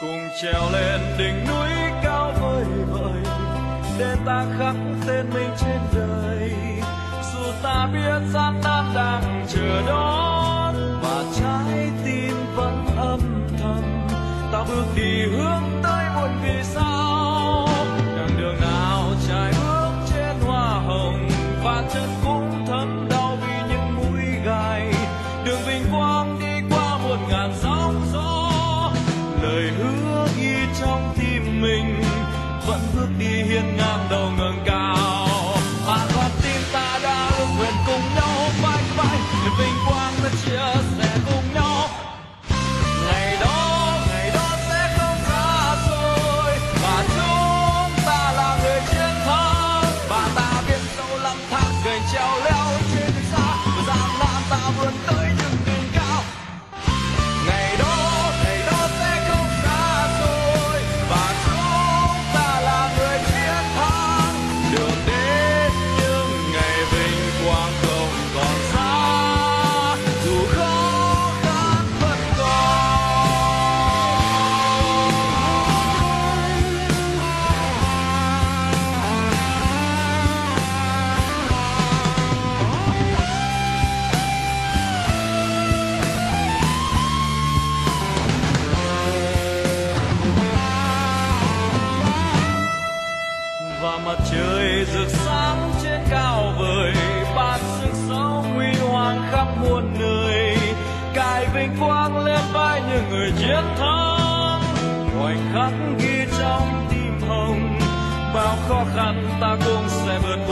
cùng trèo lên đỉnh núi cao vời vợi để ta khắc tên mình trên đời. Dù ta biết gian nan đang chờ đón và trái tim vẫn âm thầm, ta bước đi hướng tới một vì sao. Chặng đường nào trải bước trên hoa hồng và chân cũng thấm đau vì những mũi gai. Đường vinh quang đi qua 1000 sóng gió, lời hứa ghi trong tim mình vẫn bước đi hiên ngang đầu ngẩng cao. Và con tim ta đã ước nguyện cùng nhau vai vai để vinh quang ta chia sẻ cùng nhau. Ngày đó sẽ không xa xôi và chúng ta là người chiến thắng. Và ta biết sâu lắm tháng ngày treo leo trên đường xa, gian nan ta vươn tới những đỉnh cao. Ngày đó sẽ không xa xôi và chúng ta là người chiến thắng. Đường đến những ngày vinh quang không còn xa, dù khó khăn vẫn còn. Và mặt trời rực sáng trên cao vời, ban sức sống huy hoàng khắp muôn nơi, cài vinh quang lên vai những người chiến thắng. Khoảnh khắc ghi trong tim hồng, bao khó khăn ta cũng sẽ vượt